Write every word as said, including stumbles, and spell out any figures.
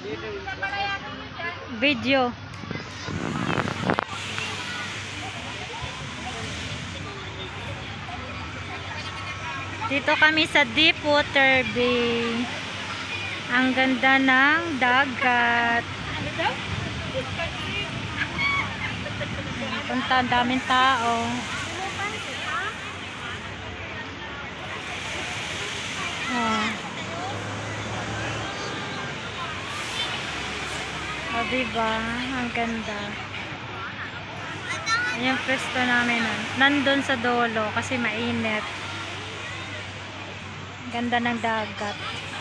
Video. Dito kami sa Deep Water Bay. Ang ganda ng dagat. Punta, ang daming tao. Oh. O, diba? Ang ganda. Ayan yung pwesto namin. Nandun sa dulo kasi mainit. Ganda ng dagat.